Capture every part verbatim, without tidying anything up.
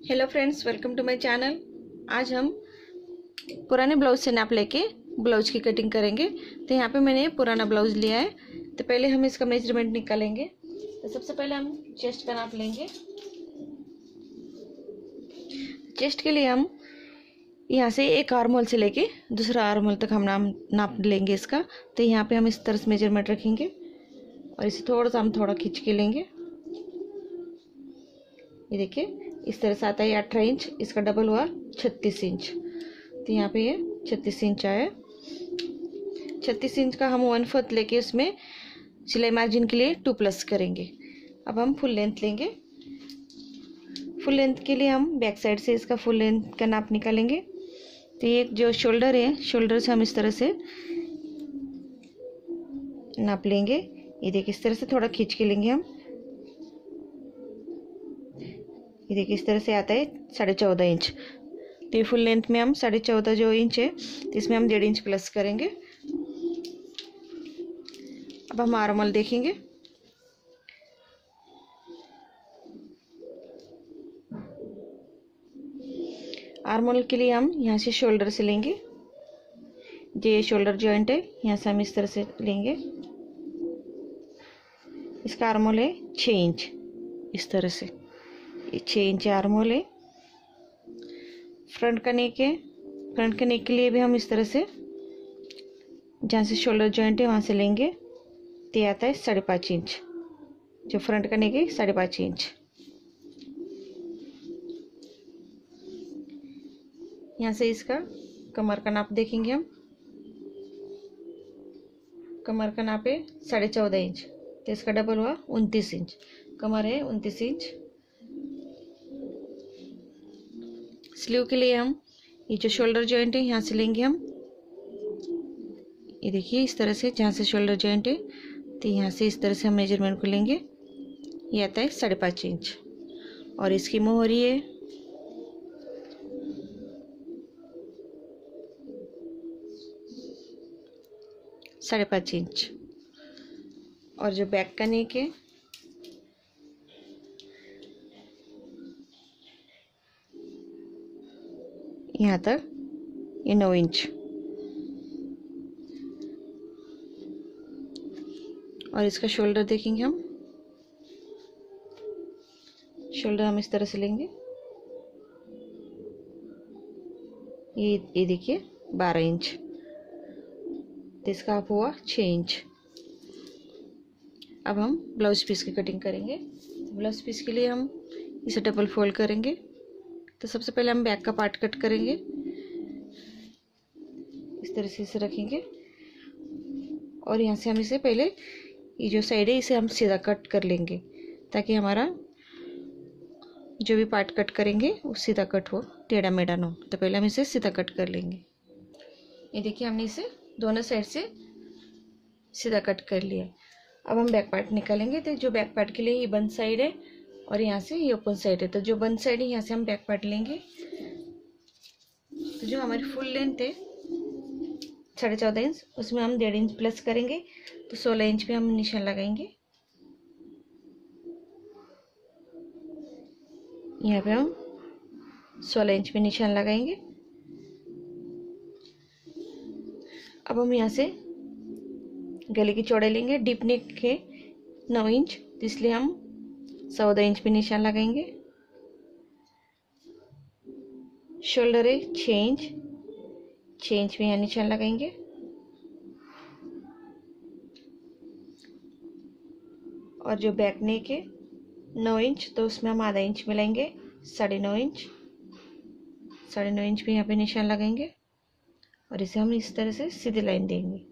Hello friends, welcome to my channel. आज हम पुराने ब्लाउज से नाप लेके ब्लाउज की कटिंग करेंगे। तो यहाँ पे मैंने पुराना ब्लाउज लिया है। तो पहले हम इसका मेजरमेंट निकालेंगे। तो सबसे पहले हम चेस्ट का नाप लेंगे। चेस्ट के लिए हम यहाँ से एक आर्म होल से लेके दूसरा आर्म होल तक हम नाम नाप लेंगे इसका। तो यहाँ पे हम इस तरह से मेजरमेंट रखेंगे और इसे थोड़ा सा हम थोड़ा खींच के लेंगे। ये देखिए इस तरह से आता है अठारह इंच, इसका डबल हुआ छत्तीस इंच। तो यहाँ पे ये छत्तीस इंच आया। छत्तीस इंच का हम वन फोर्थ लेके उसमें सिलाई मार्जिन के लिए टू प्लस करेंगे। अब हम फुल लेंथ लेंगे। फुल लेंथ के लिए हम बैक साइड से इसका फुल लेंथ का नाप निकालेंगे। तो ये जो शोल्डर है, शोल्डर से हम इस तरह से नाप लेंगे। ये देखिए इस तरह से थोड़ा खींच के लेंगे हम। ये देखिए इस तरह से आता है साढ़े चौदह इंच। तो ये फुल लेंथ में हम साढ़े चौदह जो इंच है तो इसमें हम डेढ़ इंच प्लस करेंगे। अब हम आर्म होल देखेंगे। आर्म होल के लिए हम यहाँ से शोल्डर से लेंगे। ये शोल्डर जॉइंट है, यहाँ से हम इस तरह से लेंगे। इसका आर्म होल है छः इंच। इस तरह से छः इंच आर्म होल है। फ्रंट का नेक है। फ्रंट के नेक के लिए भी हम इस तरह से जहाँ से शोल्डर जॉइंट है वहाँ से लेंगे। तो ये आता है साढ़े पाँच इंच। जो फ्रंट का नेक है साढ़े पाँच इंच। यहाँ से इसका कमर का नाप देखेंगे हम। कमर का नाप है साढ़े चौदह इंच। तो इसका डबल हुआ उनतीस इंच। कमर है उनतीस इंच। स्लीव के लिए हम ये जो शोल्डर जॉइंट है यहाँ से लेंगे हम। ये देखिए इस तरह से जहाँ से शोल्डर जॉइंट है तो यहाँ से इस तरह से हम मेजरमेंट को लेंगे। ये आता है साढ़े पाँच इंच और इसकी मोहरी है साढ़े पाँच इंच। और जो बैक का नेक है यहाँ तक ये नौ इंच। और इसका शोल्डर देखेंगे हम। शोल्डर हम इस तरह से लेंगे। ये ये देखिए बारह इंच। तो इसका आप हुआ छः इंच। अब हम ब्लाउज पीस की कटिंग करेंगे। ब्लाउज पीस के लिए हम इसे डबल फोल्ड करेंगे। तो सबसे पहले हम बैक का पार्ट कट करेंगे। इस तरह से इसे रखेंगे और यहाँ से हम इसे पहले ये जो साइड है इसे हम सीधा कट कर लेंगे ताकि हमारा जो भी पार्ट कट करेंगे वो सीधा कट हो, टेढ़ा मेढ़ा ना हो। तो पहले हम इसे सीधा कट कर लेंगे। ये देखिए हमने इसे दोनों साइड से सीधा कट कर लिया। अब हम बैक पार्ट निकालेंगे। तो जो बैक पार्ट के लिए ये बंद साइड है और यहाँ से ये ओपन साइड है। तो जो बंद साइड है यहाँ से हम बैक पार्ट लेंगे। तो जो हमारी फुल लेंथ है साढ़े चौदह इंच उसमें हम डेढ़ इंच प्लस करेंगे। तो सोलह इंच पे हम निशान लगाएंगे। यहाँ पे हम सोलह इंच पे निशान लगाएंगे। अब हम यहाँ से गले की चौड़ाई लेंगे। डीप नेक है नौ इंच, तो इसलिए हम चौदह इंच पे निशान लगाएंगे। शोल्डर है छः इंच, छः इंच पे यहाँ निशान लगाएंगे। और जो बैक नेक है नौ इंच, तो उसमें हम आधा इंच मिलाएंगे, साढ़े नौ इंच। साढ़े नौ इंच पे यहाँ पे निशान लगाएंगे और इसे हम इस तरह से सीधी लाइन देंगे।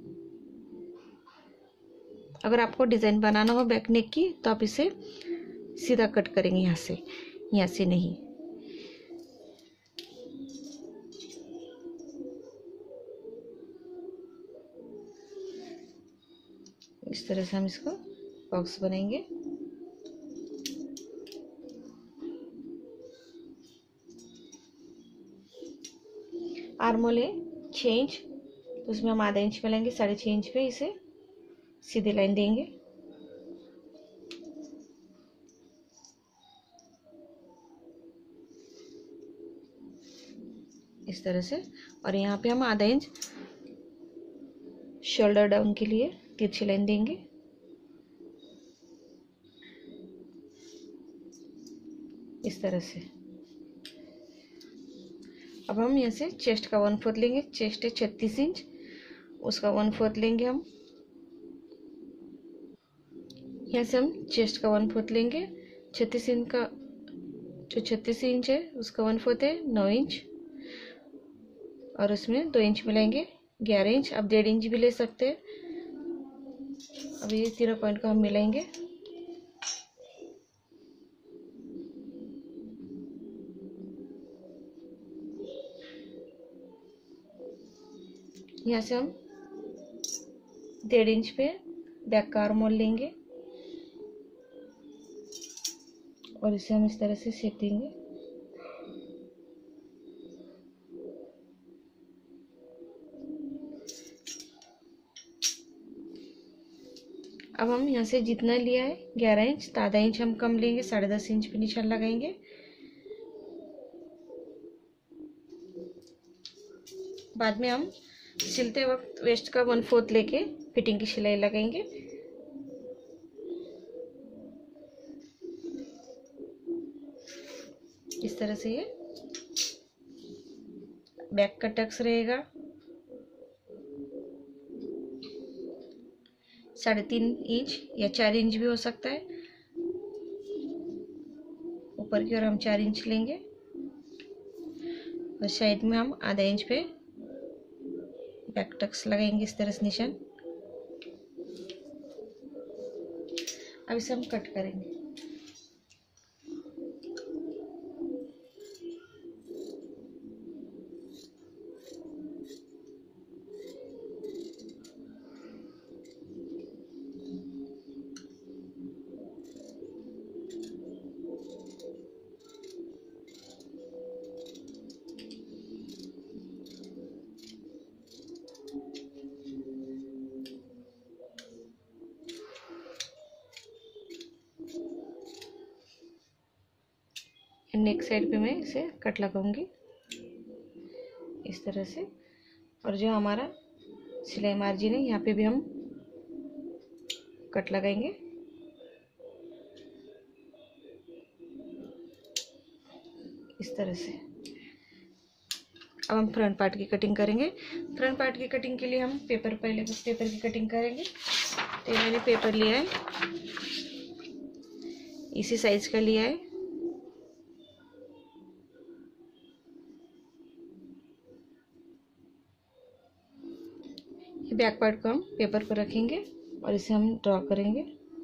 अगर आपको डिज़ाइन बनाना हो बैक नेक की तो आप इसे सीधा कट करेंगे, यहाँ से यहाँ से नहीं। इस तरह से हम इसको बॉक्स बनाएंगे। आर्म होल है छः इंच, तो उसमें हम आधा इंच मिलाएंगे। साढ़े छः इंच पे इसे सीधी लाइन देंगे। इस तरह से। और यहाँ पे हम आधा इंच शोल्डर डाउन के लिए तिरछी लाइन देंगे। इस तरह से। अब हम यहाँ से चेस्ट का वन फोर्थ लेंगे। चेस्ट है छत्तीस इंच, उसका वन फोर्थ लेंगे हम। यहाँ से हम चेस्ट का वन फोर्थ लेंगे। छत्तीस इंच का जो छत्तीस इंच है उसका वन फोर्थ है नौ इंच, और उसमें दो इंच मिलाएंगे ग्यारह इंच। अब डेढ़ इंच भी ले सकते हैं। अब ये तीनों पॉइंट को हम मिलाएंगे। यहाँ से हम डेढ़ इंच पे बैक का आर्म होल लेंगे और इसे हम इस तरह से शेप देंगे। अब हम यहाँ से जितना लिया है ग्यारह इंच, तो आधा इंच हम कम लेंगे, साढ़े दस इंच पे निशान लगाएंगे। बाद में हम सिलते वक्त वेस्ट का वन फोर्थ लेके फिटिंग की सिलाई लगाएंगे। इस तरह से ये बैक का टक्स रहेगा। साढ़े तीन इंच या चार इंच भी हो सकता है। ऊपर की ओर हम चार इंच लेंगे और साइड में हम आधा इंच पे बैक टक्स लगाएंगे। इस तरह से निशान। अब इसे हम कट करेंगे। नेक साइड पे मैं इसे कट लगाऊंगी इस तरह से। और जो हमारा सिलाई मार्जिन है यहाँ पे भी हम कट लगाएंगे। इस तरह से। अब हम फ्रंट पार्ट की कटिंग करेंगे। फ्रंट पार्ट की कटिंग के लिए हम पेपर पहले पेपर की कटिंग करेंगे। तो मैंने पेपर लिया है, इसी साइज का लिया है। बैक पार्ट को हम पेपर पर रखेंगे और इसे हम ड्रॉ करेंगे।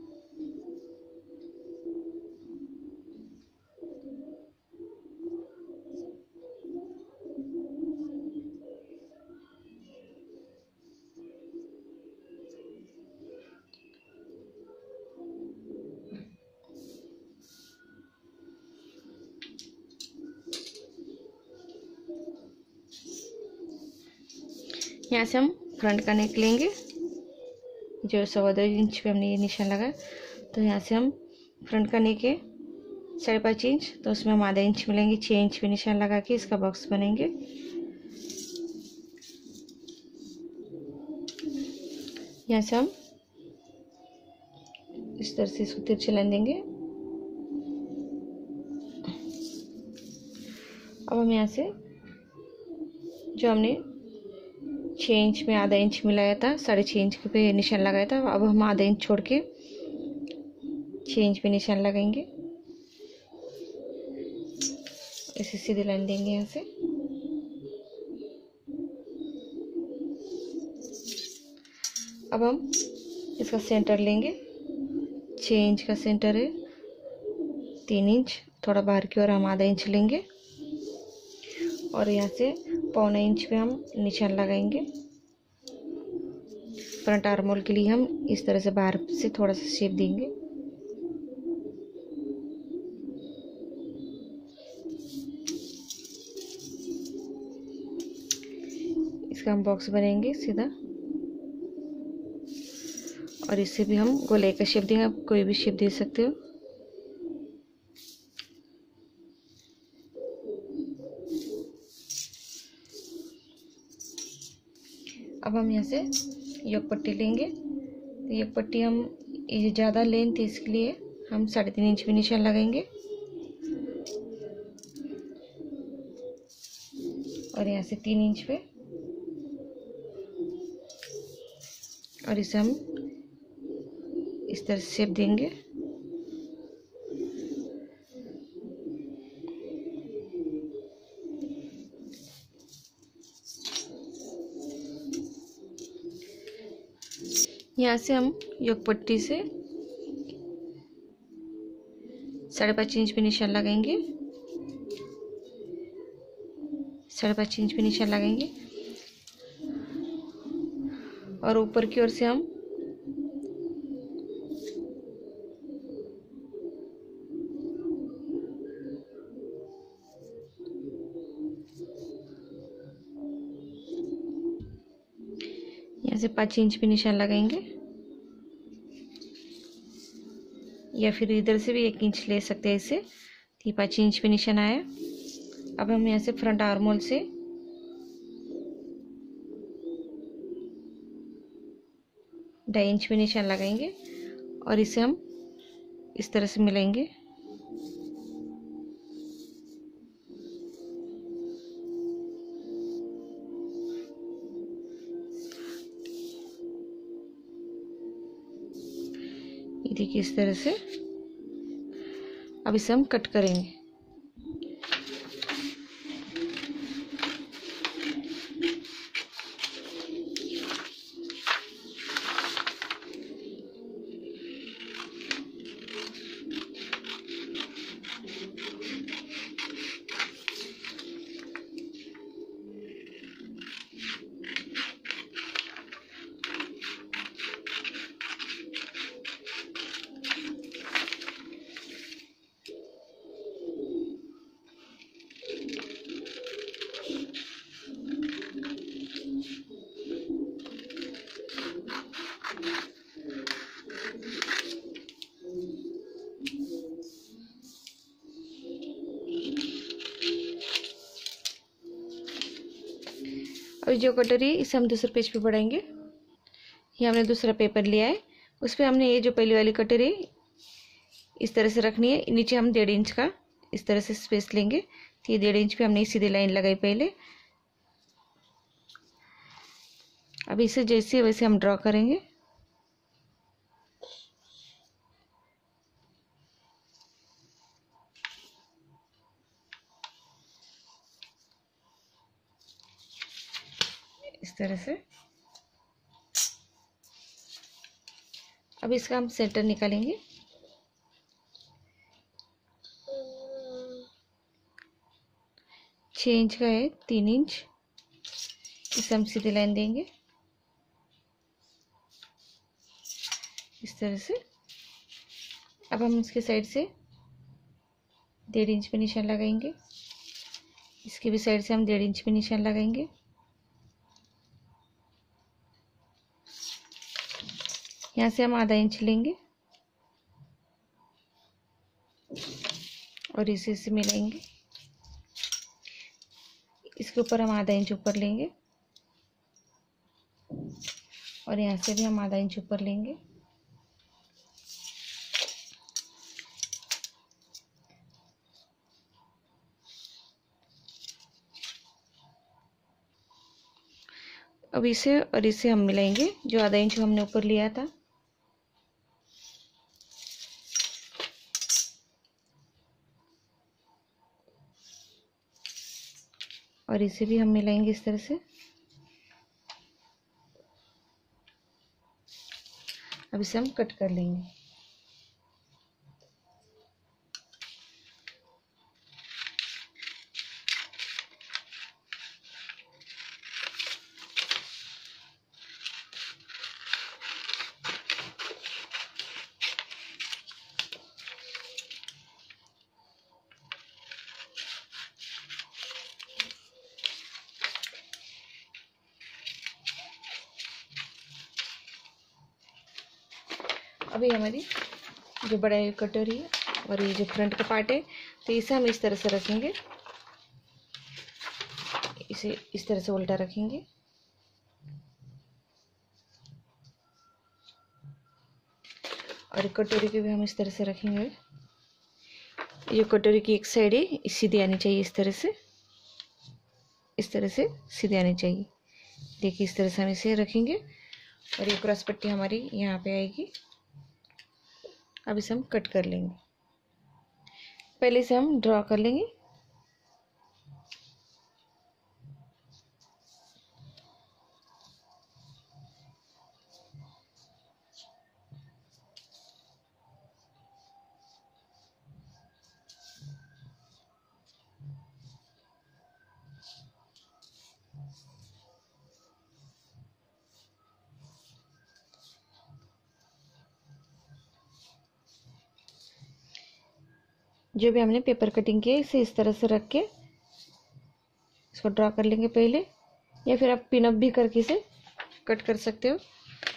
यहाँ से हम फ्रंट का नेक लेंगे, जो सवा दो इंच पे हमने ये निशान लगाया। तो यहाँ से हम फ्रंट का नेक है साढ़े पाँच इंच, तो उसमें हम आधा इंच मिलेंगे, छः इंच पे निशान लगा के इसका बॉक्स बनेंगे। यहाँ से हम इस तरह से इसको तिरछी लाइन देंगे। अब हम यहाँ से जो हमने छः इंच में आधा इंच मिलाया था, साढ़े छः इंच पे निशान लगाया था, अब हम आधा इंच छोड़ के छः इंच पे निशान लगाएंगे। इसे सीधी लाइन देंगे यहाँ से। अब हम इसका सेंटर लेंगे। छः इंच का सेंटर है, तीन इंच थोड़ा बाहर की ओर हम आधा इंच लेंगे और यहाँ से पौना इंच पे हम निशान लगाएंगे। फ्रंट आर्म होल के लिए हम इस तरह से बाहर से थोड़ा सा शेप देंगे। इसका हम बॉक्स बनाएंगे सीधा और इससे भी हम गोलाई का शेप देंगे। आप कोई भी शेप दे सकते हो। अब हम यहाँ से योग पट्टी लेंगे। तो योग पट्टी हम ये ज़्यादा लेंथ है इसके लिए हम साढ़े तीन इंच पे निशान लगाएंगे और यहाँ से तीन इंच पे, और इसे हम इस तरह से शेप देंगे। यहाँ से हम योग पट्टी से साढ़े पाँच इंच पे निशान लगाएंगे, साढ़े पाँच इंच पे निशान लगाएंगे और ऊपर की ओर से हम यहाँ से पाँच इंच पे निशान लगाएंगे, या फिर इधर से भी एक इंच ले सकते हैं इससे। ये पाँच इंच पे निशान आया। अब हम यहाँ से फ्रंट आर्म होल से ढाई इंच पे निशान लगाएंगे और इसे हम इस तरह से मिलाएंगे। ये देखिए इस तरह से। अब इसे हम कट करेंगे। और जो कटोरी इसे हम दूसरे पेज पे बढ़ाएंगे। ये हमने दूसरा पेपर लिया है, उस पर हमने ये जो पहली वाली कटोरी इस तरह से रखनी है। नीचे हम डेढ़ इंच का इस तरह से स्पेस लेंगे। तो ये डेढ़ इंच पे हमने सीधी लाइन लगाई पहले। अब इसे जैसे वैसे हम ड्रॉ करेंगे। इस तरह से। अब इसका हम सेंटर निकालेंगे। छः इंच का है, तीन इंच। इसे हम सीधी लाइन देंगे इस तरह से। अब हम इसके साइड से डेढ़ इंच पे निशान लगाएंगे। इसके भी साइड से हम डेढ़ इंच पे निशान लगाएंगे। यहाँ से हम आधा इंच लेंगे और इसे इसे मिलाएंगे। इसके ऊपर हम आधा इंच ऊपर लेंगे और यहाँ से भी हम आधा इंच ऊपर लेंगे। अब इसे और इसे हम मिलाएंगे जो आधा इंच हमने ऊपर लिया था। और इसे भी हम मिलाएंगे इस तरह से। अब इसे हम कट कर लेंगे। अभी हमारी जो बड़ा कटोरी है और ये जो फ्रंट का पार्ट है, तो इसे हम इस तरह से रखेंगे। इसे इस तरह से उल्टा रखेंगे और कटोरी के भी हम इस तरह से रखेंगे। ये कटोरी की एक साइड है सीधी आनी चाहिए, इस तरह से इस तरह से सीधी आनी चाहिए। देखिए इस तरह से हम इसे रखेंगे और ये क्रॉस पट्टी हमारी यहाँ पे आएगी। अब इसे हम कट कर लेंगे। पहले इसे हम ड्रॉ कर लेंगे। जो भी हमने पेपर कटिंग की है इसे इस तरह से रख के इसको ड्रॉ कर लेंगे पहले, या फिर आप पिन अप भी करके इसे कट कर सकते हो।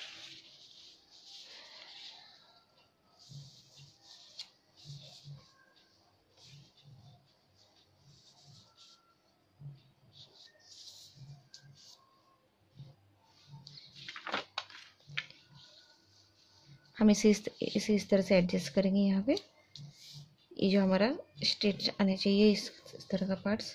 हम इसे इस इसे इस तरह से एडजस्ट करेंगे। यहाँ पे ये जो हमारा स्ट्रेच आने चाहिए, इस, इस तरह का पार्ट्स।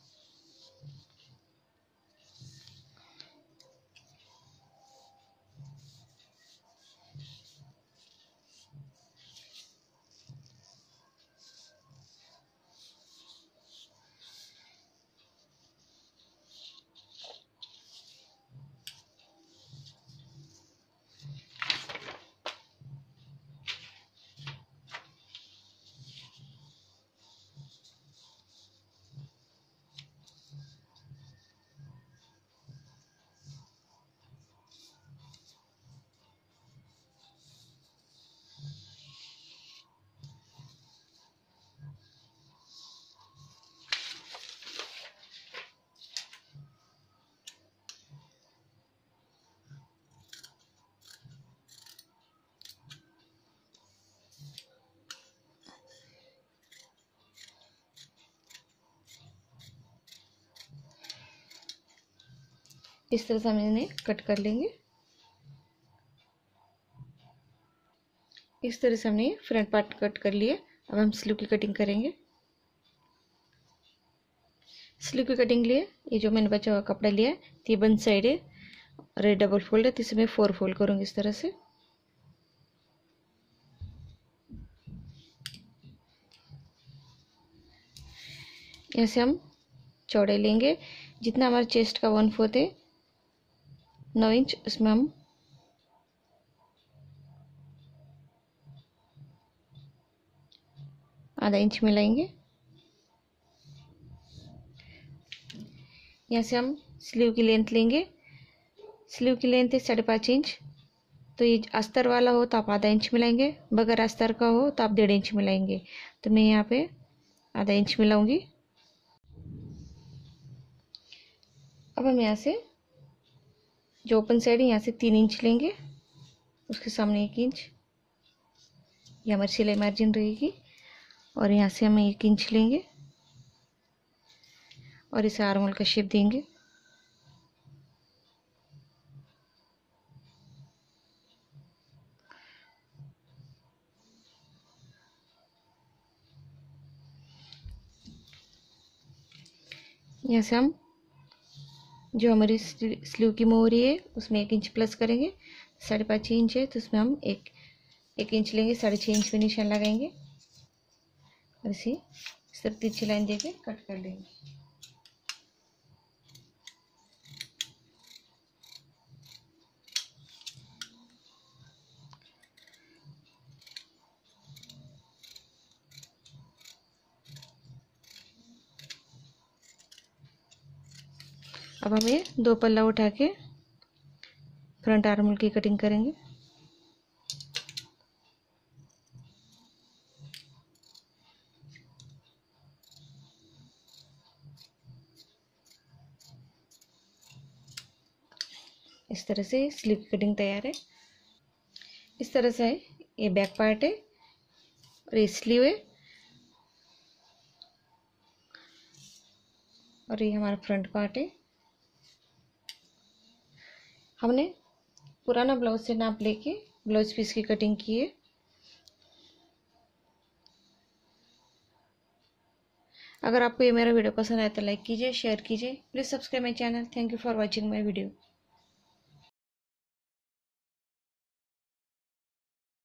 इस तरह से हम इन्हें कट कर लेंगे। इस तरह से हमने फ्रंट पार्ट कट कर लिया। अब हम स्लीव की कटिंग करेंगे। स्लीव की कटिंग लिए ये जो मैंने बचा हुआ कपड़ा लिया है, ये वन साइड है और ये डबल फोल्ड है, तो इसे मैं फोर फोल्ड करूँगी इस तरह से। यहाँ से हम चौड़ाई लेंगे जितना हमारे चेस्ट का वन फोर्थ है, नौ इंच, उसमें हम आधा इंच मिलाएंगे। यहाँ से हम स्लीव की लेंथ लेंगे। स्लीव की लेंथ है साढ़े पाँच इंच, तो ये अस्तर वाला हो तो आप आधा इंच मिलाएंगे, बगैर अस्तर का हो तो आप डेढ़ इंच मिलाएंगे। तो मैं यहाँ पे आधा इंच मिलाऊंगी। अब हम यहाँ से जो ओपन साइड है यहाँ से तीन इंच लेंगे, उसके सामने एक इंच, ये हमारी सिलाई मार्जिन रहेगी। और यहाँ से हम एक इंच लेंगे और इसे आर्मोल का शेप देंगे। यहाँ से हम जो हमारी स्लीव की मोहरी है उसमें एक इंच प्लस करेंगे। साढ़े पाँच इंच है तो उसमें हम एक एक इंच लेंगे, साढ़े छः इंच पे निशान लगाएंगे और इसी इस तरह तिरछी लाइन देके कट कर लेंगे। अब हम ये दो पल्ला उठा के फ्रंट आर्मोल की कटिंग करेंगे। इस तरह से स्लीव की कटिंग तैयार है। इस तरह से है, ये बैक पार्ट है और ये स्लीव है और ये हमारा फ्रंट पार्ट है। हमने पुराना ब्लाउज से नाप लेके ब्लाउज पीस की कटिंग की है। अगर आपको ये मेरा वीडियो पसंद आया तो लाइक कीजिए, शेयर कीजिए, please subscribe my channel. Thank you for watching my video.